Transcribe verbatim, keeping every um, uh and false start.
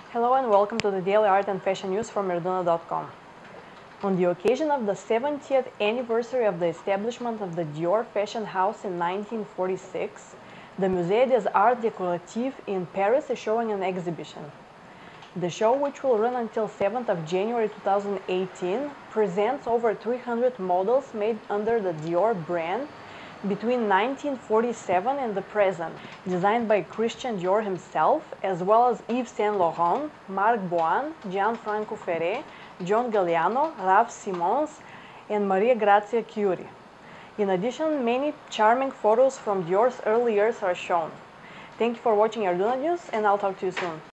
Hello and welcome to the Daily Art and Fashion News from Erduna dot com. On the occasion of the seventieth anniversary of the establishment of the Dior fashion house in nineteen forty-six, the Musée des Arts Décoratifs in Paris is showing an exhibition. The show, which will run until seventh of January two thousand eighteen, presents over three hundred models made under the Dior brand between nineteen forty-seven and the present, designed by Christian Dior himself, as well as Yves Saint Laurent, Marc Bohan, Gianfranco Ferré, John Galliano, Raf Simons, and Maria Grazia Chiuri. In addition, many charming photos from Dior's early years are shown. Thank you for watching Erduna News, and I'll talk to you soon.